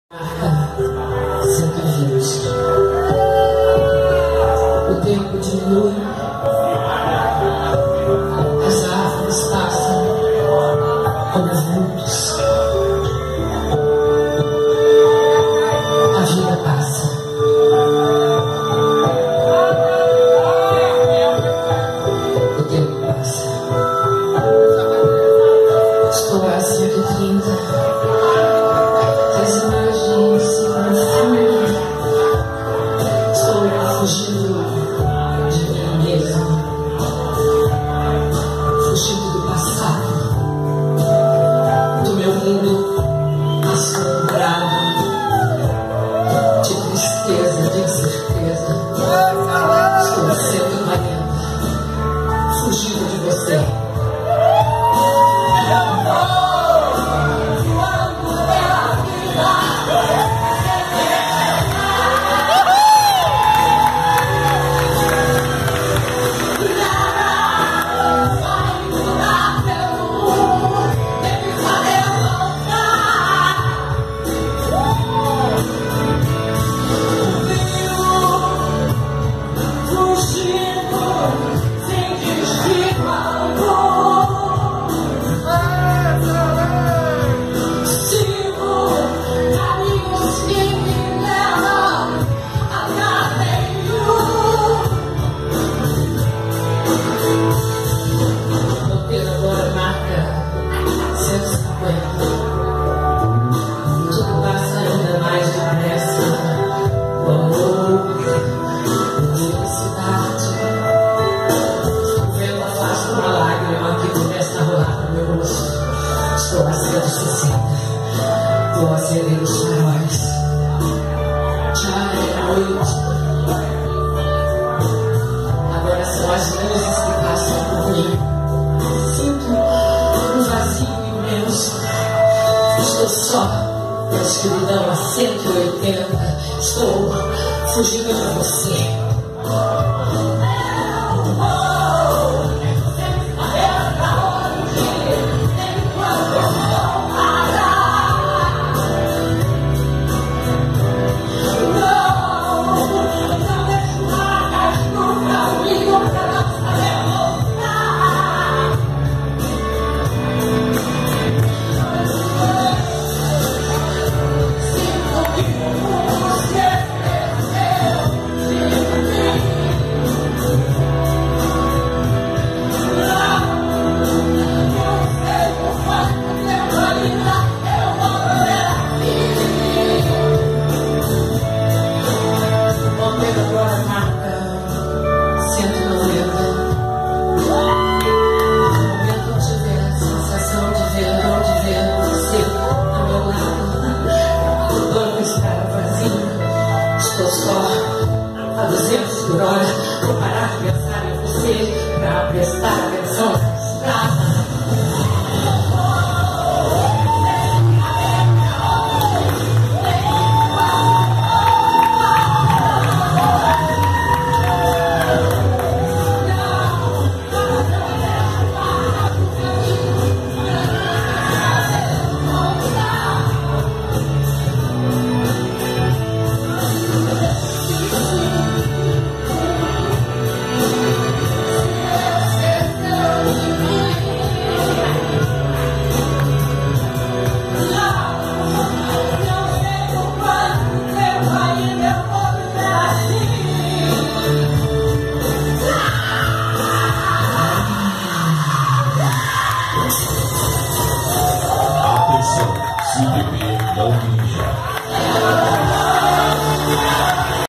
120. O tempo diminui, as árvores passam como vultos, a vida passa. O tempo passa. Estou a 130. As imagens se confundem. Estou fugindo de mim mesmo, fugindo do passado, do meu mundo assombrado de tristeza, de incerteza. Estou a 140, fugindo de você. Estou a 160, vou acender os faróis. Já é noite. Agora são as luzes que passam por mim. Sinto um vazio imenso. Estou só na escuridão a 180. Estou fugindo de você. Estou só a 200 por hora. Vou parar de pensar em você para prestar atenção na estrada. Se beber, não mija.